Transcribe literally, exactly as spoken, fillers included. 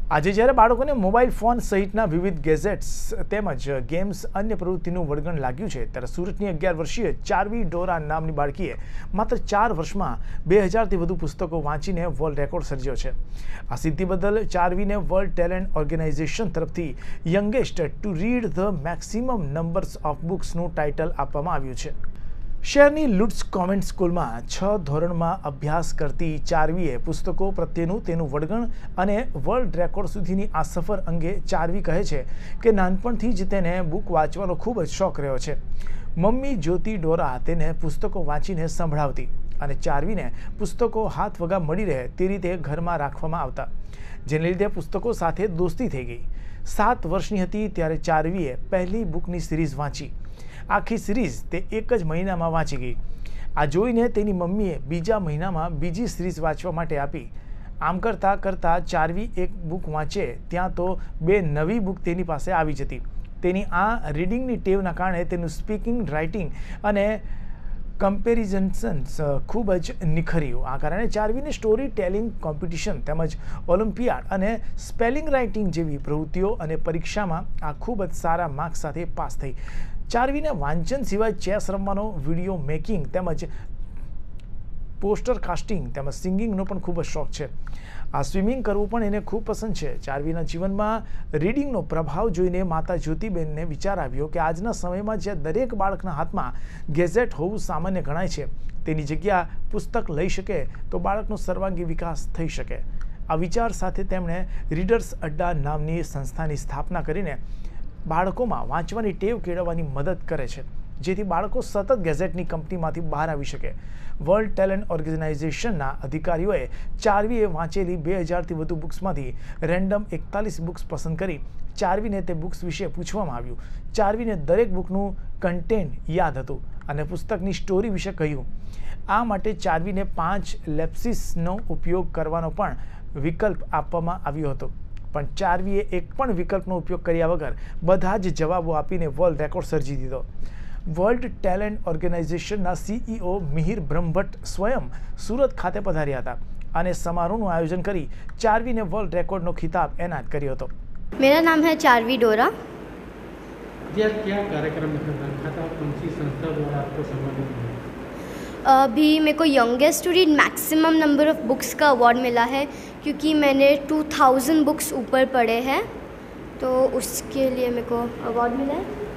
આજે જ્યારે બાળકોને મોબાઈલ ફોન સહિતના વિવિધ ગેજેટ્સ તેમજ ગેમ્સ અન્ય પ્રવૃત્તિનું વળગણ લાગ્યું છે, ત્યારે સુરતની અગિયાર વર્ષીય ચારવી ડોરા નામની બાળકીએ માત્ર ચાર વર્ષમાં બે હજારથી વધુ પુસ્તકો વાંચીને વર્લ્ડ રેકોર્ડ સર્જ્યો છે. આ સિદ્ધિ બદલ ચારવીને વર્લ્ડ ટેલેન્ટ ઓર્ગેનાઇઝેશન તરફથી youngest to read the maximum numbers of બુક્સનું ટાઇટલ આપવામાં આવ્યું છે. શહેરની લુટ્સ કોન્વેન્ટ સ્કૂલમાં છ ધોરણમાં અભ્યાસ કરતી ચારવીએ પુસ્તકો પ્રત્યેનું તેનું વળગણ અને વર્લ્ડ રેકોર્ડ સુધીની આ સફર અંગે ચારવી કહે છે કે નાનપણથી જ તેને બુક વાંચવાનો ખૂબ જ શોખ રહ્યો છે. મમ્મી જ્યોતિ ડોરા તેને પુસ્તકો વાંચીને સંભળાવતી અને ચારવીને પુસ્તકો હાથ વગા મળી રહે તે રીતે ઘરમાં રાખવામાં આવતા, જેને લીધે પુસ્તકો સાથે દોસ્તી થઈ ગઈ. સાત વર્ષની હતી ત્યારે ચારવીએ પહેલી બુકની સિરીઝ વાંચી. આખી સિરીઝ તે એક જ મહિનામાં વાંચી ગઈ. આ જોઈને તેની મમ્મીએ બીજા મહિનામાં બીજી સિરીઝ વાંચવા માટે આપી. આમ કરતાં કરતાં ચારવી એક બુક વાંચે ત્યાં તો બે નવી બુક તેની પાસે આવી જતી. તેની આ રીડિંગની ટેવના કારણે તેનું સ્પીકિંગ, રાઇટિંગ અને કમ્પેરિઝન્સ ખૂબ જ નિખર્યું. આ કારણે ચારવીને સ્ટોરી ટેલિંગ કોમ્પિટિશન તેમજ ઓલિમ્પિયાડ અને સ્પેલિંગ રાઇટિંગ જેવી પ્રવૃત્તિઓ અને પરીક્ષામાં આ ખૂબ જ સારા માર્ક્સ સાથે પાસ થઈ. ચારવીને વાંચન સિવાય ચેસ રમવાનો, વિડીયો મેકિંગ તેમજ પોસ્ટર કાસ્ટિંગ તેમજ સિંગિંગનો પણ ખૂબ જ શોખ છે. આ સ્વિમિંગ કરવું પણ એને ખૂબ પસંદ છે. ચારવીના જીવનમાં રીડિંગનો પ્રભાવ જોઈને માતા જ્યોતિબેનને વિચાર આવ્યો કે આજના સમયમાં જ્યાં દરેક બાળકના હાથમાં ગેજેટ હોવું સામાન્ય ગણાય છે, તેની જગ્યા પુસ્તક લઈ શકે તો બાળકનો સર્વાંગી વિકાસ થઈ શકે. આ વિચાર સાથે તેમણે રીડર્સ અડ્ડા નામની સંસ્થાની સ્થાપના કરીને બાળકોમાં વાંચવાની ટેવ કેળવવાની મદદ કરે છે, જેથી બાળકો સતત ગેઝેટની કંપનીમાંથી બહાર આવી શકે. વર્લ્ડ ટેલેન્ટ ઓર્ગેનાઇઝેશનના અધિકારીઓએ ચારવીએ વાંચેલી બે હજારથી વધુ બુક્સમાંથી રેન્ડમ એકતાલીસ બુક્સ પસંદ કરી ચારવીને તે બુક્સ વિશે પૂછવામાં આવ્યું. ચારવીને દરેક બુકનું કન્ટેન્ટ યાદ હતું અને પુસ્તકની સ્ટોરી વિશે કહ્યું. આ માટે ચારવીને પાંચ લેપ્સિસનો ઉપયોગ કરવાનો પણ વિકલ્પ આપવામાં આવ્યો હતો, પણ ચારવીએ એક પણ વિકલ્પનો ઉપયોગ કર્યા વગર બધા જ જવાબો આપીને વર્લ્ડ રેકોર્ડ સર્જી દીધો. વર્લ્ડ ટેલેન્ટ ઓર્ગેનાઇઝેશનના સીઈઓ મિહિર બ્રહ્મભટ્ટ સ્વયં સુરત ખાતે પધાર્યા હતા અને સમારોહનું આયોજન કરી ચારવીને વર્લ્ડ રેકોર્ડનો ખિતાબ એનાયત કર્યો હતો. मेरा नाम है चारवी डोरा. क्या क्या कार्यक्रम रखा था, कौन सी संस्था द्वारा आपको सम्मानित किया? अभी मेरे को youngest to read maximum number of books का अवार्ड मिला है, क्योंकि मैंने टू थाउजेंड बुक्स ऊपर पढ़े हैं, तो उसके लिए मेरे को अवार्ड मिला है.